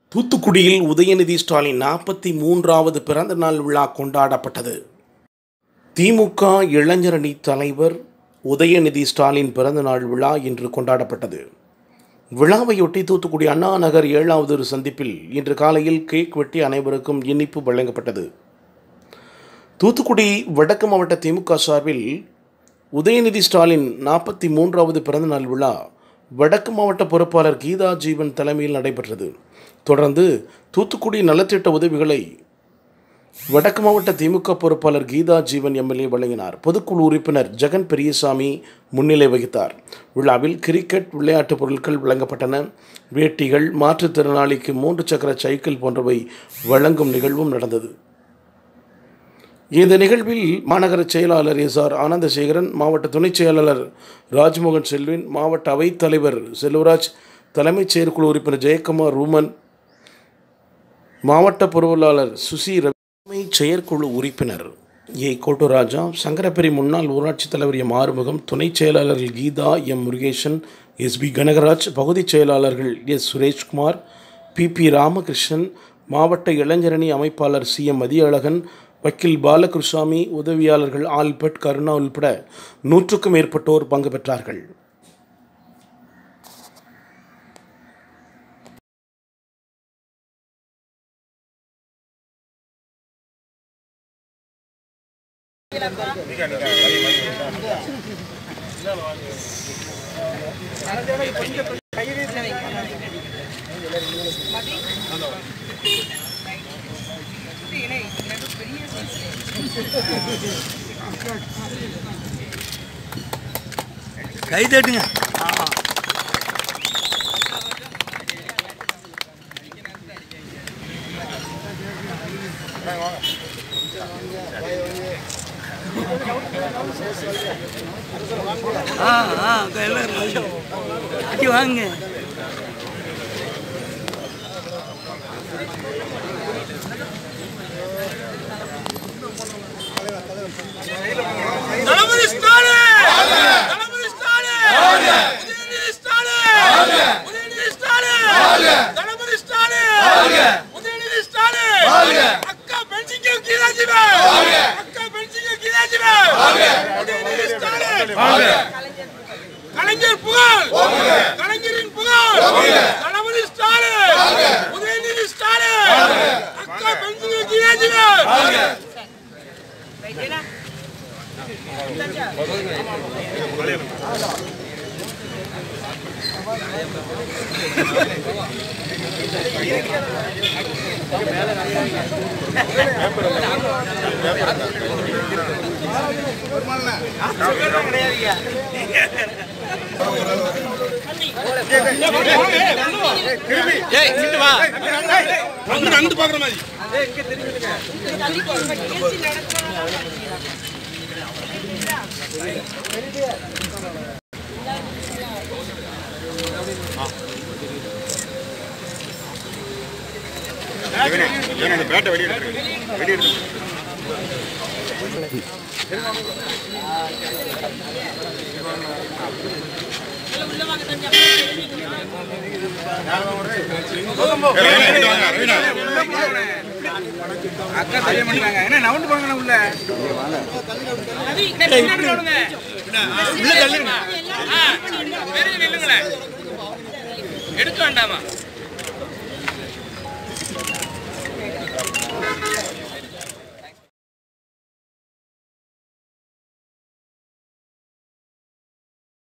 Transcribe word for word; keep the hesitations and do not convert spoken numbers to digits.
தூத்துக்குடியில் உதயநிதி ஸ்டாலின் நாற்பத்தி மூன்றாவது பிறந்த நாள் விழா கொண்டாடப்பட்டது. திமுக இளைஞரணி தலைவர் உதயநிதி ஸ்டாலின் பிறந்த நாள் விழா இன்று கொண்டாடப்பட்டது. விழாவையொட்டி தூத்துக்குடி அண்ணா நகர் ஏழாவது சந்திப்பில் இன்று காலையில் கேக் வெட்டி அனைவருக்கும் இனிப்பு வழங்கப்பட்டது. தூத்துக்குடி வடக்கு மாவட்ட திமுக சார்பில் உதயநிதி ஸ்டாலின் நாற்பத்தி மூன்றாவது பிறந்தநாள் விழா வடக்கு மாவட்ட பொறுப்பாளர் கீதா ஜீவன் தலைமையில் நடைபெற்றது. தொடர்ந்து தூத்துக்குடி நலத்திட்ட உதவிகளை வடக்கு மாவட்ட திமுக பொறுப்பாளர் கீதா ஜீவன் எம்எல்ஏ வழங்கினார். பொதுக்குழு உறுப்பினர் ஜெகன் பெரியசாமி முன்னிலை வகித்தார். விழாவில் கிரிக்கெட் விளையாட்டுப் பொருட்கள் வழங்கப்பட்டன. வேட்டிகள், மாற்றுத்திறனாளிக்கு மூன்று சக்கர சைக்கிள் போன்றவை வழங்கும் நிகழ்வும் நடந்தது. இந்த நிகழ்வில் மாநகர செயலாளர் எஸ் ஆர் ஆனந்தசேகரன், மாவட்ட துணைச் செயலாளர் ராஜ்மோகன் செல்வின், மாவட்ட அவைத் தலைவர் செல்வராஜ், தலைமைச் செயற்குழு உறுப்பினர் ஜெயக்குமார் ரூமன், மாவட்ட பொருளாளர் சுசி ரவி, தலைமை செயற்குழு உறுப்பினர் ஏ கோட்டுராஜா, சங்கரபெரி முன்னாள் ஊராட்சித் தலைவர் எம் ஆறுமுகம், துணைச் செயலாளர்கள் Geetha, M Murugesan, S P Kanagaraj, பகுதிச் செயலாளர்கள் S Sureshkumar, P P Ramakrishnan, மாவட்ட இளைஞரணி அமைப்பாளர் சி எம் மதியழகன், வக்கீல் பாலகிருஷ்ணாமி, உதவியாளர்கள் ஆல்பர்ட், கருணா உள்பட நூற்றுக்கும் மேற்பட்டோர் பங்கு பெற்றார்கள். கை தட்டுங்க. ஆ ஆ எல்லாரும் வாங்க. தளபதி ஸ்டாலின் தளபதி ஸ்டாலின் உதயநிதி ஸ்டாலின் உதயநிதி ஸ்டாலின் தளபதி ஸ்டாலின் உதயநிதி ஸ்டாலின் அக்கா பென்சிங்க கீதா ஜீவன் அக்கா பென்சிங்க கீதா ஜீவன் உதயநிதி ஸ்டாலின் கலைஞர் புகழ் கலைஞரின் புகழ் தளபதி ஸ்டாலின் உதயநிதி ஸ்டாலின் அக்கா பென்சிங்க கீதா ஜீவன். பேட்டை வெடி வெடி என்ன நவுண்டு போங்க உள்ள எடுக்க வேண்டாமா?